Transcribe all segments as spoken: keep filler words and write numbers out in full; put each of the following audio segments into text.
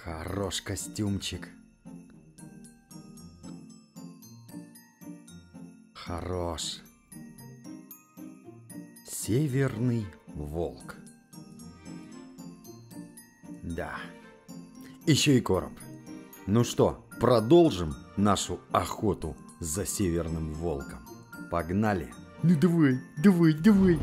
Хорош костюмчик. Хорош. Северный волк. Да. Еще и короб. Ну что, продолжим нашу охоту за северным волком. Погнали. Ну давай, давай, давай.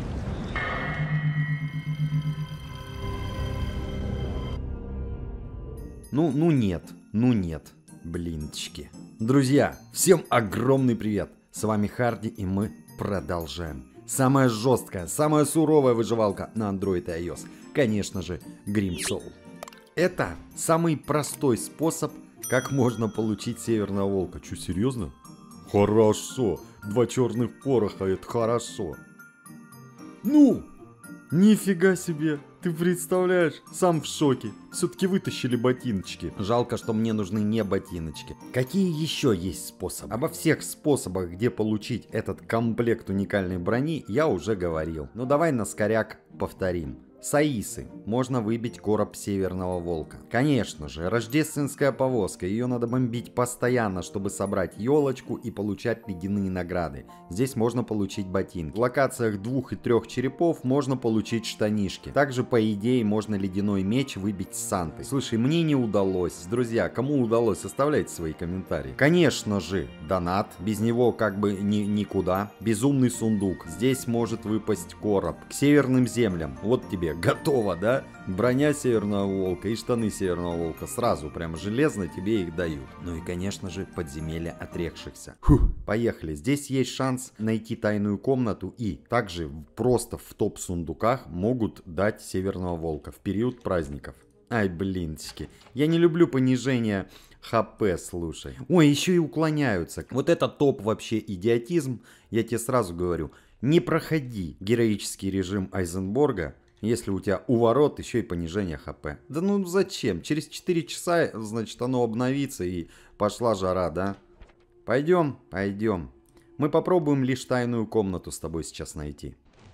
Ну, ну нет, ну нет, блинчики. Друзья, всем огромный привет. С вами Харди, и мы продолжаем. Самая жесткая, самая суровая выживалка на Android и iOS. Конечно же, Grim Soul. Это самый простой способ, как можно получить северного волка. Че, серьезно? Хорошо. Два черных пороха, это хорошо. Ну, нифига себе. Ты представляешь? Сам в шоке. Все-таки вытащили ботиночки. Жалко, что мне нужны не ботиночки. Какие еще есть способы? Обо всех способах, где получить этот комплект уникальной брони, я уже говорил. Ну давай на скоряк повторим. С Аисы можно выбить короб северного волка. Конечно же, рождественская повозка, ее надо бомбить постоянно, чтобы собрать елочку и получать ледяные награды. Здесь можно получить ботинки. В локациях двух и трех черепов можно получить штанишки. Также, по идее, можно ледяной меч выбить с Санты. Слушай, мне не удалось. Друзья, кому удалось, оставляйте свои комментарии. Конечно же, донат. Без него как бы ни, никуда. Безумный сундук. Здесь может выпасть короб. К северным землям. Вот тебе. Готово, да? Броня северного волка и штаны северного волка. Сразу прям железно тебе их дают. Ну и, конечно же, подземелья отрекшихся. Фух, поехали. Здесь есть шанс найти тайную комнату. И также просто в топ-сундуках могут дать северного волка в период праздников. Ай, блинчики. Я не люблю понижение хп, слушай. Ой, еще и уклоняются. Вот это топ вообще идиотизм. Я тебе сразу говорю. Не проходи героический режим Айзенборга, если у тебя у ворот еще и понижение хп. Да ну зачем? Через четыре часа, значит, оно обновится и пошла жара, да? Пойдем, пойдем. Мы попробуем лишь тайную комнату с тобой сейчас найти.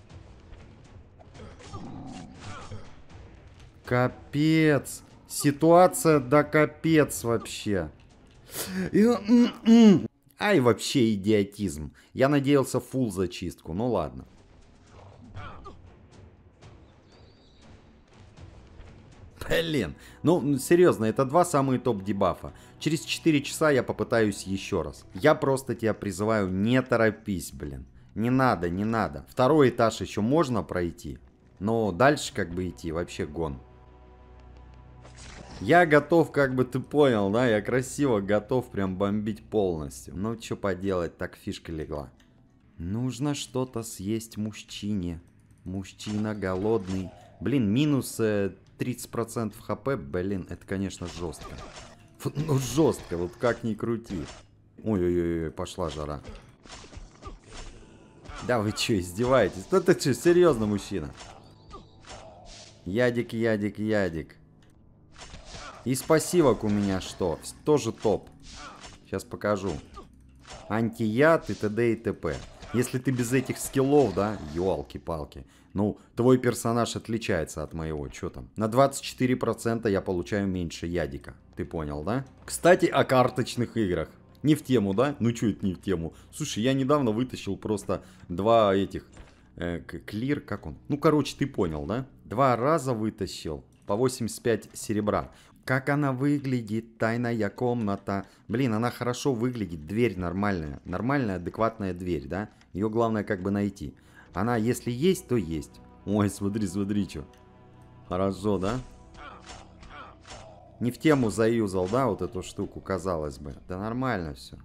Капец. Ситуация да капец вообще. Ай, вообще идиотизм. Я надеялся фулл зачистку, ну ладно. Блин, ну серьезно, это два самые топ дебафа. Через четыре часа я попытаюсь еще раз. Я просто тебя призываю, не торопись, блин. Не надо, не надо. Второй этаж еще можно пройти, но дальше как бы идти вообще гон. Я готов, как бы ты понял, да? Я красиво готов прям бомбить полностью. Ну что поделать, так фишка легла. Нужно что-то съесть мужчине. Мужчина голодный. Блин, минус... тридцать процентов хп, блин, это, конечно, жестко. Ну, жестко, вот как ни крути. Ой-ой-ой, пошла жара. Да вы что, издеваетесь? Ну ты что, серьезно, мужчина? Ядик, ядик, ядик. И спасибок у меня что? Тоже топ. Сейчас покажу. Антияд и т.д. и т.п. Если ты без этих скиллов, да, ёлки-палки. Ну, твой персонаж отличается от моего, что там? На двадцать четыре процента я получаю меньше ядика. Ты понял, да? Кстати, о карточных играх. Не в тему, да? Ну, что это не в тему? Слушай, я недавно вытащил просто два этих... Э, клир, как он? Ну, короче, ты понял, да? Два раза вытащил по восемьдесят пять серебра. Как она выглядит, тайная комната. Блин, она хорошо выглядит, дверь нормальная. Нормальная, адекватная дверь, да? Ее главное как бы найти. Она, если есть, то есть. Ой, смотри, смотри, что. Хорошо, да? Не в тему заюзал, да, вот эту штуку, казалось бы. Да нормально все.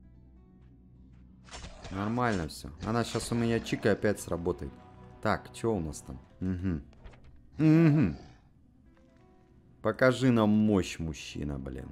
Нормально все. Она сейчас у меня чика опять сработает. Так, что у нас там? Угу. Угу. Покажи нам мощь, мужчина, блин.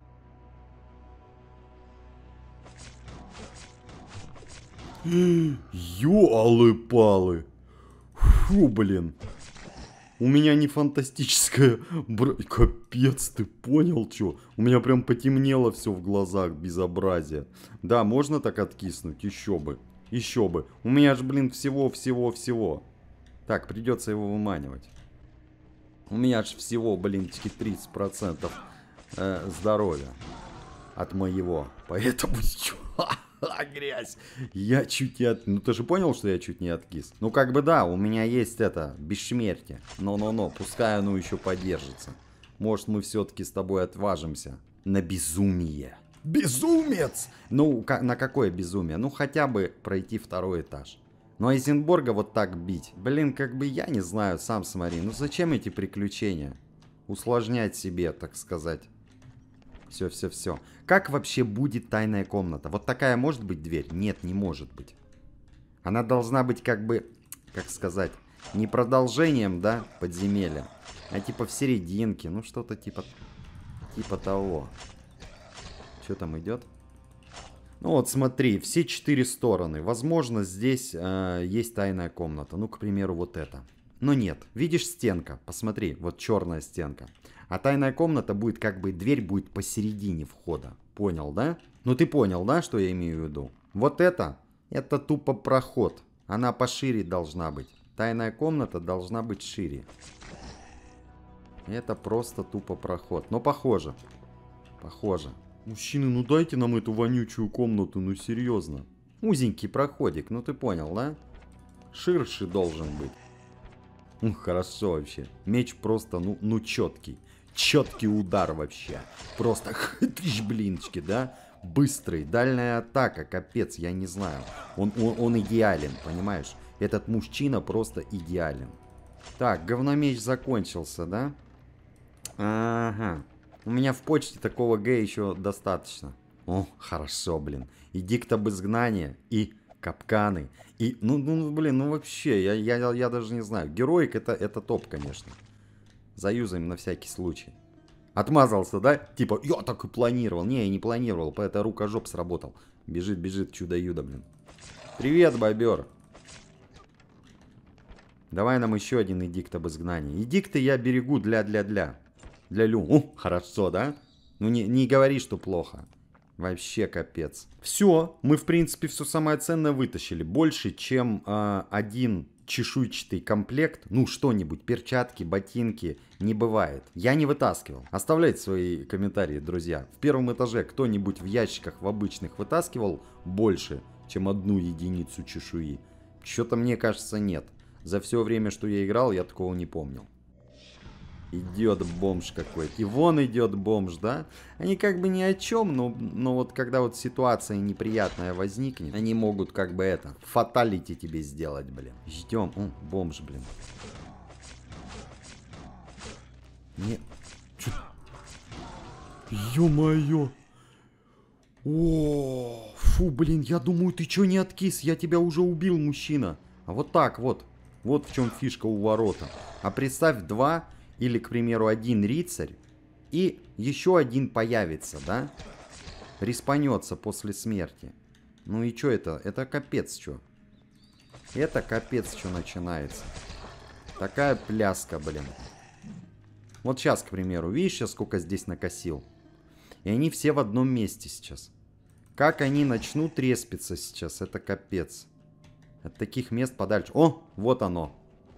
Ёлы-палы. Фу, блин. У меня не фантастическая... Бр... Капец, ты понял, чё? У меня прям потемнело все в глазах, безобразие. Да, можно так откиснуть? Еще бы. Еще бы. У меня же, блин, всего-всего-всего. Так, придется его выманивать. У меня же всего, блин, тридцать процентов э, здоровья от моего. Поэтому... Грязь. Я чуть не от... Ну ты же понял, что я чуть не откис? Ну как бы да, у меня есть это, бессмертие. Но-но-но, пускай оно еще подержится. Может мы все-таки с тобой отважимся на безумие. Безумец! Ну, на какое безумие? Ну хотя бы пройти второй этаж. Ну Айзенборга вот так бить. Блин, как бы я не знаю, сам смотри. Ну зачем эти приключения? Усложнять себе, так сказать. Все, все, все. Как вообще будет тайная комната? Вот такая может быть дверь? Нет, не может быть. Она должна быть как бы, как сказать, не продолжением, да, подземелья, а типа в серединке. Ну, что-то типа, типа того. Что там идет? Ну вот смотри, все четыре стороны. Возможно, здесь э, есть тайная комната. Ну, к примеру, вот это. Но нет. Видишь стенка? Посмотри, вот черная стенка. А тайная комната будет как бы, дверь будет посередине входа. Понял, да? Ну ты понял, да, что я имею в виду? Вот это, это тупо проход. Она пошире должна быть. Тайная комната должна быть шире. Это просто тупо проход. Но похоже. Похоже. Мужчины, ну дайте нам эту вонючую комнату, ну серьезно. Узенький проходик, ну ты понял, да? Ширше должен быть. Ну, хорошо вообще. Меч просто, ну, ну четкий. Четкий удар вообще. Просто хытрищ, блинчики, да? Быстрый, дальняя атака, капец, я не знаю. Он, он, он идеален, понимаешь? Этот мужчина просто идеален. Так, говномеч закончился, да? Ага. У меня в почте такого Г еще достаточно. О, хорошо, блин. И диктоб изгнания, и капканы, и... Ну, ну блин, ну вообще, я, я, я даже не знаю. Героик это, это топ, конечно. Заюзаем на всякий случай. Отмазался, да? Типа, я так и планировал. Не, я не планировал, поэтому рукожоп сработал. Бежит, бежит, чудо-юдо, блин. Привет, бобер. Давай нам еще один эдикт об изгнании. Эдикты я берегу для-для-для. Для Лю. О, хорошо, да? Ну не, не говори, что плохо. Вообще капец. Все, мы в принципе все самое ценное вытащили. Больше, чем э, один чешуйчатый комплект, ну что-нибудь, перчатки, ботинки, не бывает. Я не вытаскивал. Оставляйте свои комментарии, друзья. В первом этаже кто-нибудь в ящиках в обычных вытаскивал больше, чем одну единицу чешуи? Что-то мне кажется нет. За все время, что я играл, я такого не помнил. Идет бомж какой-то. И вон идет бомж, да? Они как бы ни о чем, но, но вот когда вот ситуация неприятная возникнет, они могут как бы это, фаталити тебе сделать, блин. Ждем. О, бомж, блин. Не... Чё? Ё-моё. О, фу, блин, я думаю, ты чё не откис? Я тебя уже убил, мужчина. А вот так вот. Вот в чем фишка у ворота. А представь, два... Или, к примеру, один рыцарь, и еще один появится, да? Респанется после смерти. Ну и что это? Это капец что. Это капец что начинается. Такая пляска, блин. Вот сейчас, к примеру, видишь, сейчас сколько здесь накосил? И они все в одном месте сейчас. Как они начнут респиться сейчас, это капец. От таких мест подальше. О, вот оно.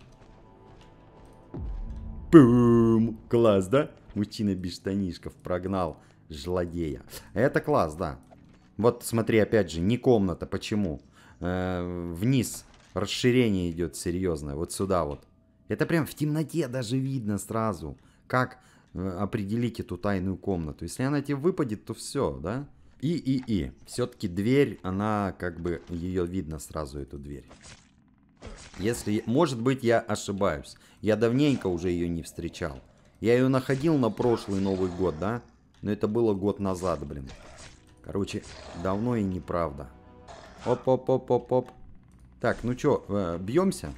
Пум! Класс, да? Мужчина без штанишков прогнал злодея. Это класс, да. Вот смотри, опять же, не комната. Почему? Э-э- вниз расширение идет серьезное. Вот сюда вот. Это прям в темноте даже видно сразу. Как э- определить эту тайную комнату. Если она тебе выпадет, то все, да? И, и, и. Все-таки дверь, она как бы, ее видно сразу, эту дверь. Если, может быть, я ошибаюсь. Я давненько уже ее не встречал. Я ее находил на прошлый Новый год, да? Но это было год назад, блин. Короче, давно и неправда. Оп-оп-оп-оп-оп. Так, ну что, э, бьемся?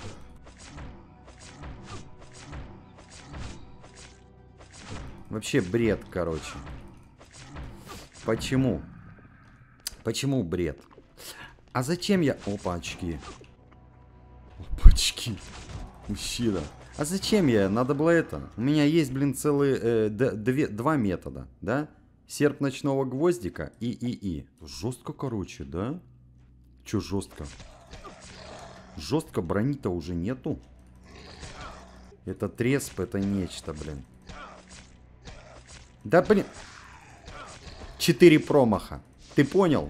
Вообще бред, короче. Почему? Почему бред? А зачем я... Опа, очки. Опачки. Мужчина. А зачем я? Надо было это. У меня есть, блин, целые э, две, два метода, да? Серп ночного гвоздика и и-и. Жестко, короче, да? Че жестко? Жестко брони-то уже нету. Это тресп, это нечто, блин. Да блин. Четыре промаха. Ты понял?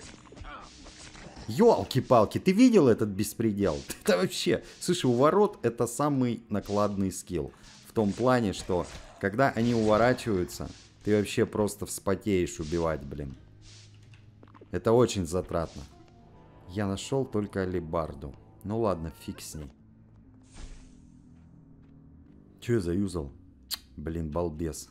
Ёлки-палки, ты видел этот беспредел? Это вообще... Слушай, у ворот это самый накладный скилл. В том плане, что когда они уворачиваются, ты вообще просто вспотеешь убивать, блин. Это очень затратно. Я нашел только алебарду. Ну ладно, фиг с ней. Че я заюзал? Блин, балбес.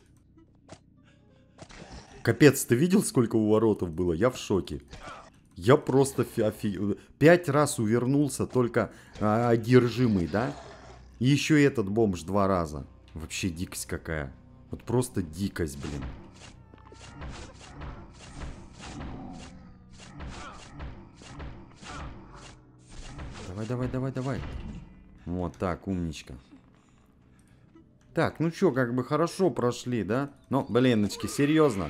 Капец, ты видел, сколько уворотов было? Я в шоке. Я просто офиг... Пять раз увернулся, только а, одержимый, да? И еще этот бомж два раза. Вообще дикость какая. Вот просто дикость, блин. Давай, давай, давай, давай. Вот так, умничка. Так, ну что, как бы хорошо прошли, да? Ну, блиночки, серьезно.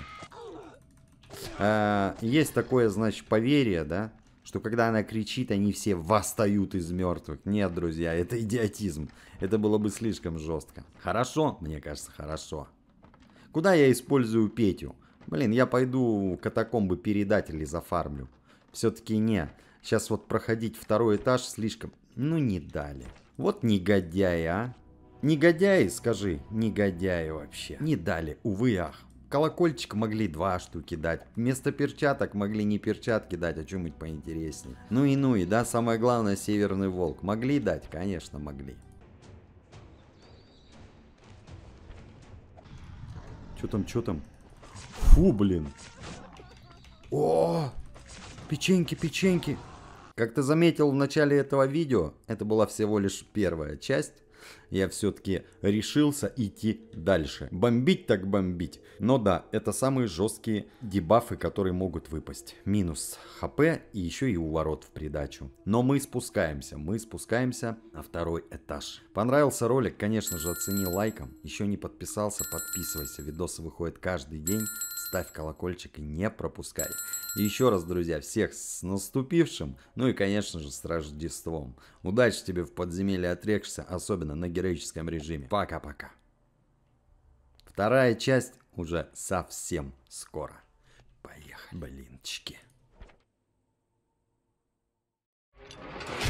А, есть такое, значит, поверье, да? Что когда она кричит, они все восстают из мертвых. Нет, друзья, это идиотизм. Это было бы слишком жестко. Хорошо? Мне кажется, хорошо. Куда я использую Петю? Блин, я пойду катакомбы передателей зафармлю. Все-таки не. Сейчас вот проходить второй этаж слишком... Ну, не дали. Вот негодяи, а. Негодяи, скажи. Негодяи вообще. Не дали, увы, ах. Колокольчик могли два штуки дать. Вместо перчаток могли не перчатки дать, а что-нибудь поинтереснее. Ну и ну и, да, самое главное, Северный Волк. Могли дать? Конечно, могли. Что там, что там? Фу, блин. О, печеньки, печеньки. Как ты заметил в начале этого видео, это была всего лишь первая часть. Я все-таки решился идти дальше. Бомбить так бомбить. Но да, это самые жесткие дебафы, которые могут выпасть. Минус хп и еще и уворот в придачу. Но мы спускаемся. Мы спускаемся на второй этаж. Понравился ролик? Конечно же, оцени лайком. Еще не подписался? Подписывайся. Видосы выходят каждый день. Ставь колокольчик и не пропускай. И еще раз, друзья, всех с наступившим. Ну и, конечно же, с Рождеством. Удачи тебе в подземелье отрекшься, особенно на героическом режиме. Пока-пока. Вторая часть уже совсем скоро. Поехали, блинчики.